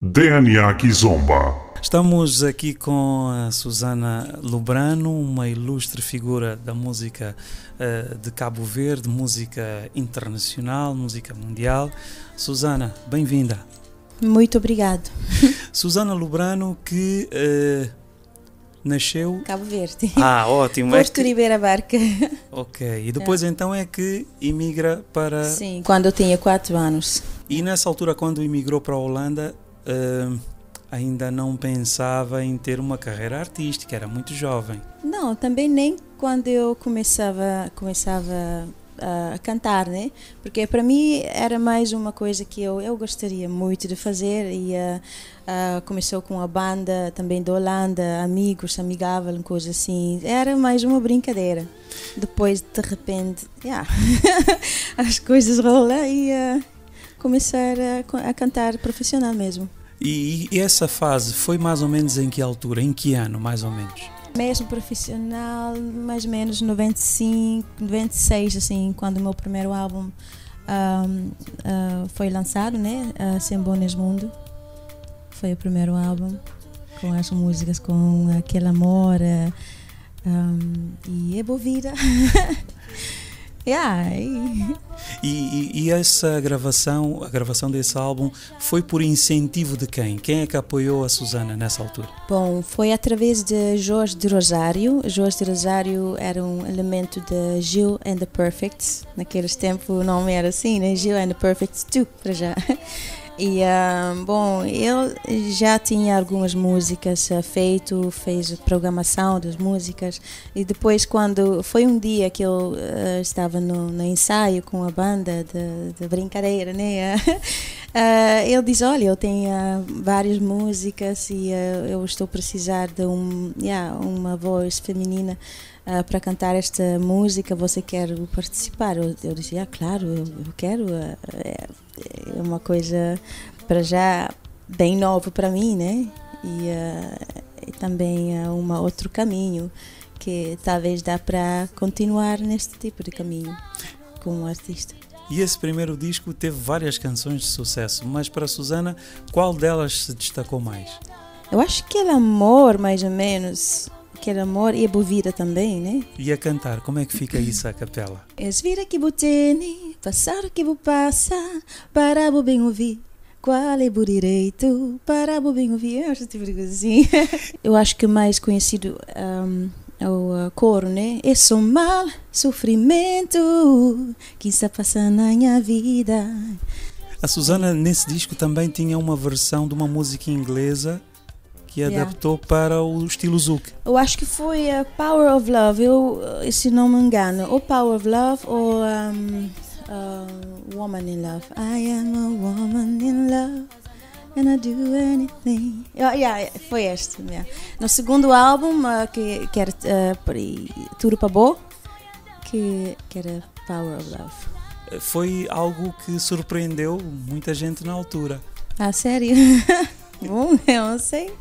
DNA Kizomba. Estamos aqui com a Susana Lubrano, uma ilustre figura da música de Cabo Verde, música internacional, música mundial. Susana, bem-vinda. Muito obrigado. Susana Lubrano, que nasceu... Cabo Verde. Ah, ótimo. Porto Ribeira Barca. Ok, e depois então é que imigra para... Sim, quando eu tinha 4 anos. E nessa altura, quando imigrou para a Holanda... ainda não pensava em ter uma carreira artística, era muito jovem. Não, também nem quando eu começava a cantar, né? Porque para mim era mais uma coisa que eu gostaria muito de fazer e começou com a banda também da Holanda, amigos, amigável, coisa assim. Era mais uma brincadeira. Depois, de repente, as coisas rolam e começar a cantar profissional mesmo. E essa fase foi mais ou menos em que altura? Em que ano, mais ou menos? Mesmo profissional, mais ou menos 95, 96, assim, quando o meu primeiro álbum foi lançado, né? Sem Bom nesse Mundo. Foi o primeiro álbum, com as músicas, com aquele amor e é boa vida. E essa gravação, a gravação desse álbum, foi por incentivo de quem? Quem é que apoiou a Susana nessa altura? Bom, foi através de Jorge de Rosário. Jorge de Rosário era um elemento de Gil and the Perfects. Naqueles tempos o nome era assim, né? Gil and the Perfects 2, para já. E, bom, ele já tinha algumas músicas fez a programação das músicas e depois quando foi um dia que eu estava no ensaio com a banda de brincadeira, né? Ele diz, olha, eu tenho várias músicas e eu estou a precisar de uma voz feminina para cantar esta música, você quer participar? Eu disse, claro, eu quero. É uma coisa, para já, bem nova para mim, né? E também outro caminho que talvez dá para continuar neste tipo de caminho como artista. E esse primeiro disco teve várias canções de sucesso, mas para a Susana, qual delas se destacou mais? Eu acho que aquele amor, mais ou menos... Aquele amor e a boa vida também, né? E a cantar, como é que fica isso a capela? És vida que botene, passar o que vou passar, para o bem ouvir. Qual é o direito para o bem ouvir? Eu acho tipo de coisa assim. Eu acho que o mais conhecido é o coro, né? É só mal, sofrimento, que está passando na minha vida. A Susana, nesse disco, também tinha uma versão de uma música inglesa que adaptou para o estilo Zouk. Eu acho que foi Power of Love, se não me engano, ou Power of Love ou Woman in Love. I am a woman in love and I do anything. Foi este. No segundo álbum, que era Tudo para Bo, que era Power of Love. Foi algo que surpreendeu muita gente na altura. Ah, sério? Bom, eu não sei.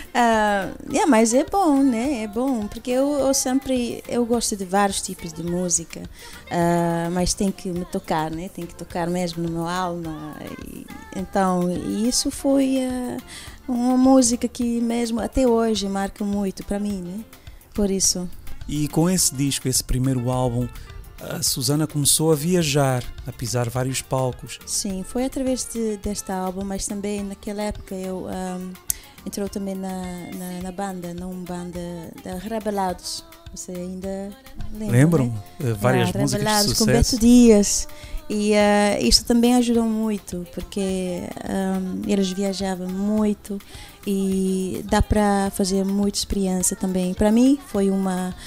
Mas é bom, né? É bom, porque eu gosto de vários tipos de música, mas tem que me tocar, né? Tem que tocar mesmo no meu alma. Então, isso foi uma música que mesmo até hoje marca muito para mim, né? Por isso. E com esse disco, esse primeiro álbum, a Susana começou a viajar, a pisar vários palcos. Sim, foi através deste álbum, mas também naquela época eu entrou também na banda, numa banda de Rebelados. Você ainda lembra? Lembram? Né? Várias músicas Rebelados, de sucesso. com Beto Dias. E isso também ajudou muito, porque eles viajavam muito e dá para fazer muita experiência também. Para mim foi um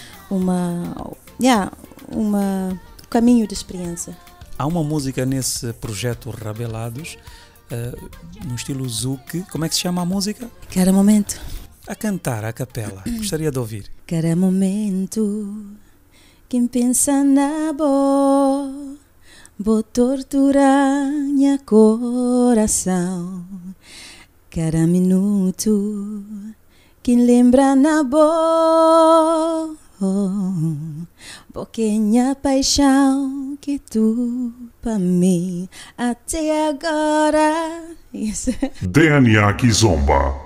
caminho de experiência. Há uma música nesse projeto Rebelados, no estilo Zouk. Como é que se chama a música? Cada momento. A cantar, a capela. Gostaria de ouvir. Cada momento, quem pensa na vou torturar minha coração. Cada minuto, quem lembra na pouquinha paixão que tu pra mim até agora. Isso. DNA Kizomba.